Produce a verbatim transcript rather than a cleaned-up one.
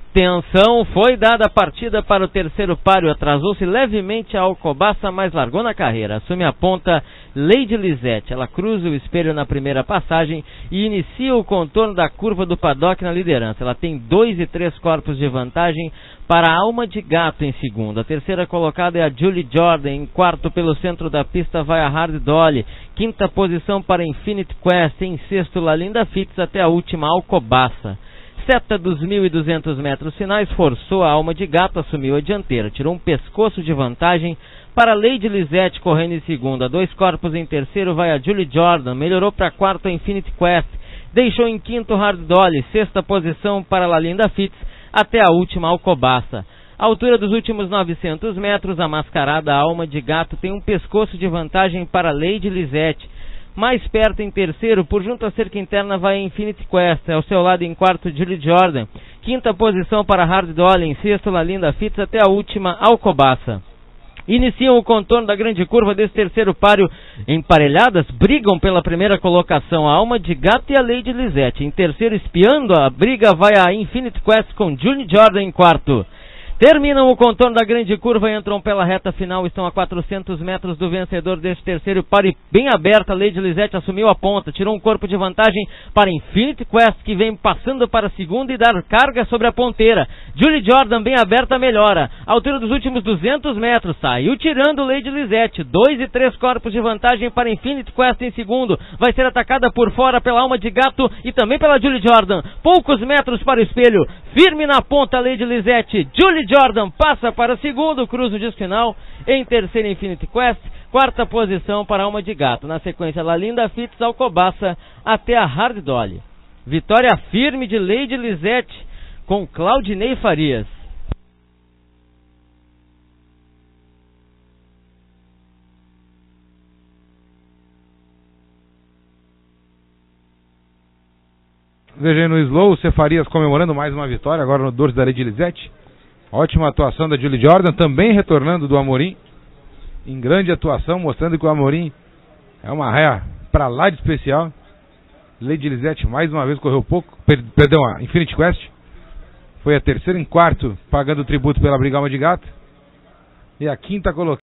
Atenção, foi dada a partida para o terceiro páreo, atrasou-se levemente a Alcobaça, mas largou na carreira. Assume a ponta Lady Lisette, ela cruza o espelho na primeira passagem e inicia o contorno da curva do paddock na liderança. Ela tem dois e três corpos de vantagem para a Alma de Gato em segundo. A terceira colocada é a Julie Jordan, em quarto pelo centro da pista vai a Hard Dolly. Quinta posição para Infinite Quest, em sexto Lalinda Fitz até a última Alcobaça. Seta dos mil e duzentos metros finais forçou a Alma de Gato, assumiu a dianteira, tirou um pescoço de vantagem para Lady Lisette correndo em segunda. Dois corpos em terceiro vai a Julie Jordan, melhorou para quarto a Infinite Quest, deixou em quinto Hard Dolly, sexta posição para Lalinda Fitz até a última Alcobaça. A altura dos últimos novecentos metros, a mascarada Alma de Gato tem um pescoço de vantagem para Lady Lisette. Mais perto em terceiro, por junto à cerca interna vai a Infinite Quest, ao seu lado em quarto Julie Jordan. Quinta posição para Hard Dolly, em sexto Lalinda Fitz até a última Alcobaça. Iniciam o contorno da grande curva desse terceiro páreo emparelhadas, brigam pela primeira colocação a Alma de Gato e a Lady Lisette. Em terceiro, espiando a briga, vai a Infinite Quest com Julie Jordan em quarto. Terminam o contorno da grande curva e entram pela reta final, estão a quatrocentos metros do vencedor deste terceiro páreo, bem aberta. Lady Lisette assumiu a ponta, tirou um corpo de vantagem para Infinite Quest, que vem passando para a segunda e dar carga sobre a ponteira. Julie Jordan bem aberta melhora, a altura dos últimos duzentos metros, saiu tirando Lady Lisette, dois e três corpos de vantagem para Infinite Quest em segundo, vai ser atacada por fora pela Alma de Gato e também pela Julie Jordan, poucos metros para o espelho, firme na ponta Lady Lisette. Julie Jordan passa para segundo, cruza o disco final, em terceiro Infinite Quest, quarta posição para Alma de Gato, na sequência Lalinda Fitz, Alcobaça até a Hard Dolly. Vitória firme de Lady Lisette com Claudinei Farias. Veja aí no slow o Cefarias comemorando mais uma vitória, agora no dorso da Lady Lisette. Ótima atuação da Julie Jordan, também retornando do Amorim, em grande atuação, mostrando que o Amorim é uma raia pra lá de especial. Lady Lisette mais uma vez correu pouco, per perdão, a Infinite Quest foi a terceira em quarto, pagando tributo pela briga Alma de Gato, e a quinta colocada